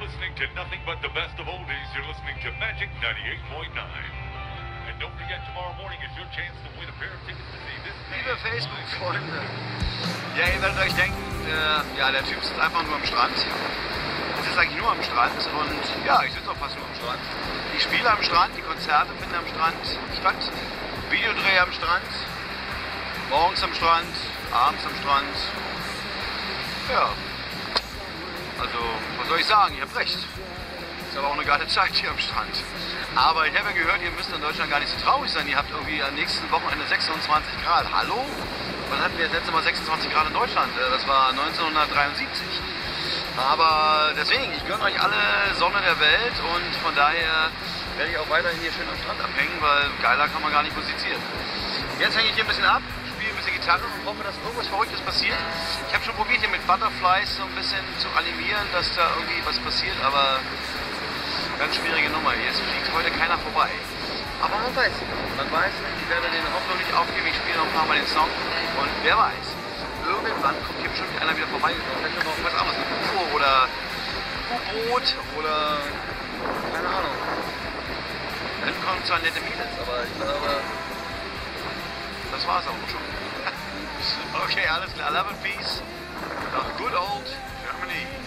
listening to nothing but the best of oldies. You're listening to Magic 98.9. And don't forget, tomorrow morning is your chance to win a pair of tickets to see this. Liebe Facebook-Freunde, ja, ihr werdet euch denken, ja, der Typ sitzt einfach nur am Strand. Ich sitze eigentlich nur am Strand und ja, ich sitze auch fast nur am Strand. Die Spiele am Strand, die Konzerte finden am Strand statt, Videodreh am Strand, morgens am Strand, abends am Strand. Ja, also was soll ich sagen, ihr habt recht. Ist aber auch eine geile Zeit hier am Strand. Aber ich habe ja gehört, ihr müsst in Deutschland gar nicht so traurig sein. Ihr habt irgendwie am nächsten Wochenende 26 Grad. Hallo? Wann hatten wir das letzte Mal 26 Grad in Deutschland? Das war 1973. Aber deswegen, ich gönne euch alle Sonne der Welt und von daher werde ich auch weiterhin hier schön am Strand abhängen, weil geiler kann man gar nicht musizieren. Jetzt hänge ich hier ein bisschen ab, spiele ein bisschen Gitarre und hoffe, dass irgendwas Verrücktes passiert. Ich habe schon probiert, hier mit Butterflies so ein bisschen zu animieren, dass da irgendwie was passiert, aber ganz schwierige Nummer. Hier fliegt heute keiner vorbei. Aber man weiß nicht. Man weiß nicht, ich werde den Hoffnung nicht aufgeben, ich spiele noch ein paar Mal den Song und wer weiß, irgendwann kommt hier bestimmt einer wieder vorbei. Vielleicht noch was anderes, ein UFO oder U-Boot oder keine Ahnung. Dann kommen zwar nette Mädels, aber ich glaube, das war's auch schon. Okay, alles klar. Love and Peace. Nach good old Germany.